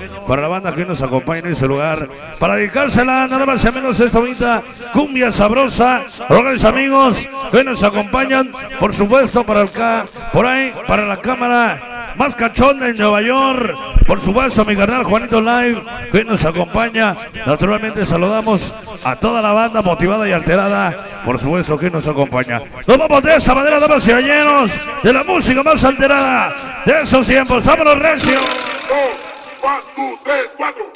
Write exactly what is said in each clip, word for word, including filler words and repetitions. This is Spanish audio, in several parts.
para la banda que nos acompaña en ese lugar, para dedicársela nada más y menos esta bonita cumbia sabrosa, a los amigos que nos acompañan, por supuesto para acá, por ahí, para la cámara más cachonda en Nueva York, por supuesto mi carnal Juanito Live que nos acompaña. Naturalmente saludamos a toda la banda motivada y alterada, por supuesto que nos acompaña. Nos vamos de esa manera, damas y caballeros, de la música más alterada de esos tiempos. ¡Vámonos, recio! uno, dos, tres, cuatro.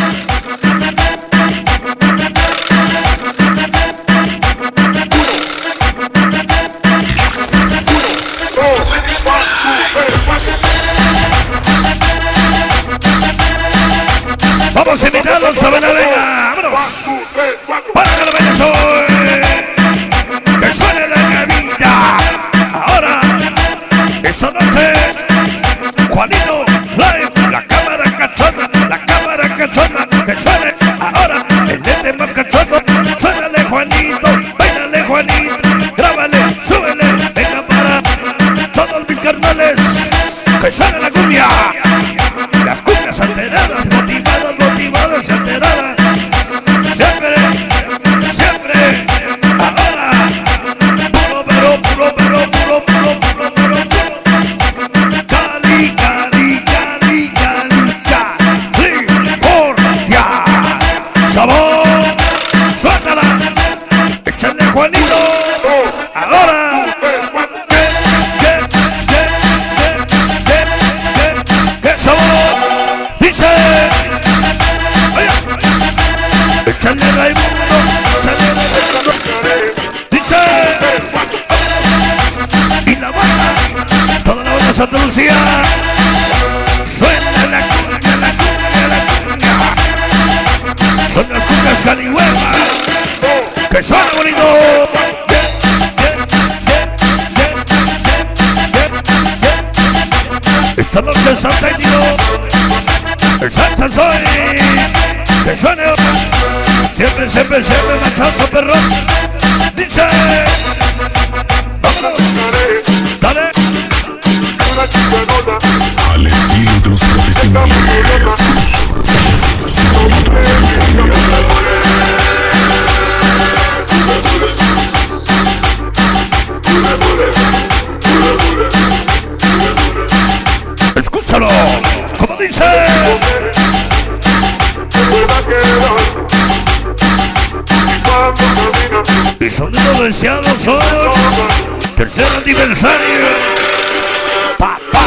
Vamos a invitarlos a bailar, venga, vámonos. Para que lo veas hoy, que suene la cabina. Ahora, esta noche, Juanito Live, la cámara cachona, la cámara cachona, que suene ahora, el nete más cachondo. Suénale, Juanito, bailale, Juanito, grábale, súbele, venga para todos mis carnales, que suene la cumbia. Las cumbias alteradas, motivadas, motivadas y alteradas. Siempre, siempre, ahora. Puro, pero, puro, pero, puro, puro, puro, puro, puro. Cali, Cali, Cali, Cali, California. Sabor, suéltala. Échale, Juanito. Ahora. Échale Raimundo, échale Raimundo, dice, y la banda, toda la banda Santa Lucía, suena la cumbia, la cumbia, la cumbia, son las cumbias calihueva, que suena bonito. Esta noche es Santa Isidro, el Santa soy, que suene. Siempre, siempre, siempre machazo perrón. Dice, vámonos, dale. Al estilo de los profesionales. Escúchalo, como dice. Y son de los deseados son tercer aniversario. Pa, pa,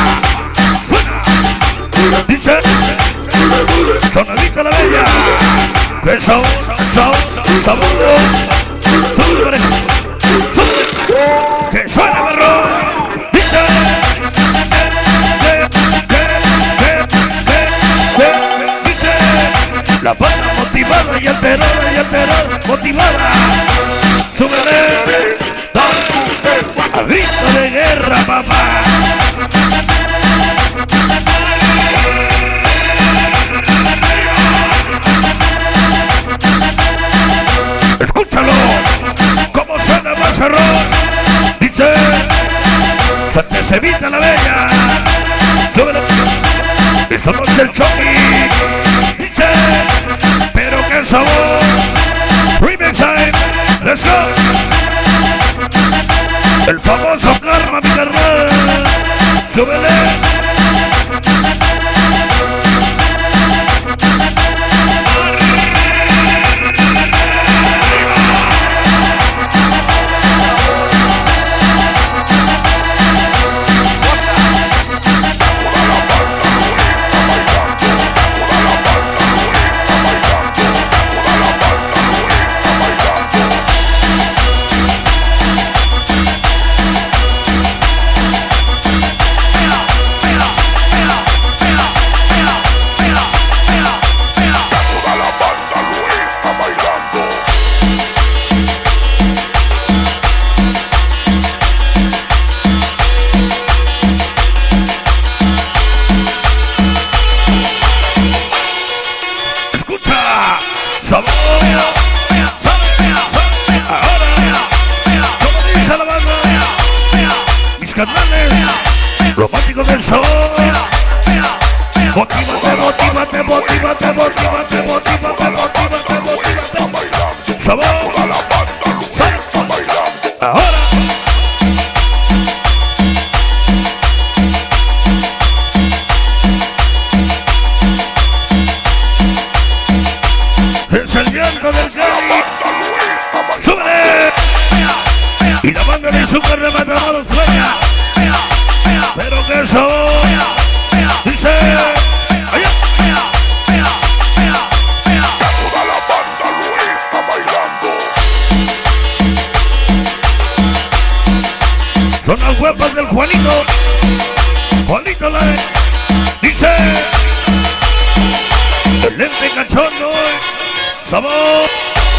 suena. Dice, Tonalita la Bella. Que son, son, sabor. Sube pareja, sube. Que suena perro. Dice, que, que, que, que, que, dice. La banda motivada y alterada y alterada, motivada. Súbele, a grito de guerra, papá. Escúchalo, como suena Mazarrón. Dice, Santa Cevita la Bella. Súbele, esta noche el Chucky. Dice, pero qué sabor. Remix time, let's go. El famoso Karma, mi carnal. Súbele. Sabor, ahora, como dice la banda, mis canales románticos del sol, Motívate, motívate, motívate, motívate, motívate, motívate, motívate. Sabor. Ahora. Es el llanto del Cali. ¡Súbele! Y la banda de Azúcar de Matamoros juega. Pero que sabor. Dice. Allá. Toda la banda lo está bailando. Son las guapas del Juanito. Juanito la dice. El lente cachondo. Sabor.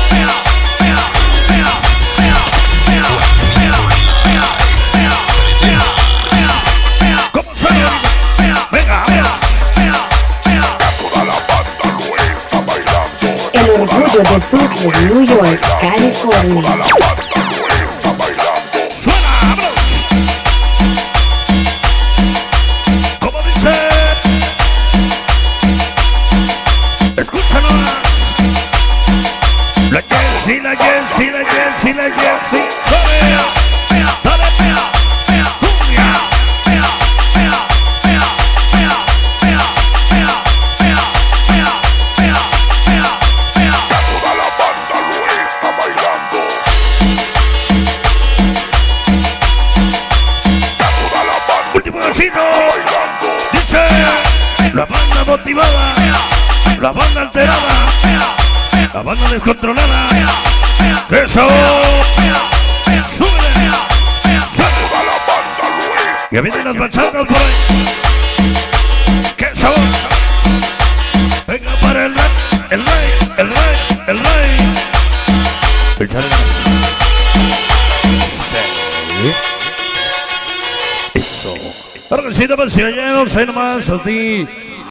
¿Cómo se llama? Venga, vamos. Toda la banda lo está bailando. El orgullo de Brooklyn, New York, Toda California. la banda lo está bailando. Suena, vámonos. ¿Cómo dice? Escúchanos. La Jensi, la Jensi, la Jensi, la Jensi. Suena. Dale. Cumbia. Toda la banda lo está bailando. Toda la banda Último besito. bailando. Dice. La banda motivada. La banda alterada. La banda descontrolada. Eso. Súbele. Suena. Toda la banda lo está. Ya vienen las bachatas por ahí. ¡Qué sabor! Venga para el rey, el rey, el rey, el rey. Echarle más. Sí. Eso. Ahora que sí, damas y caballeros, ahí nomás a ti.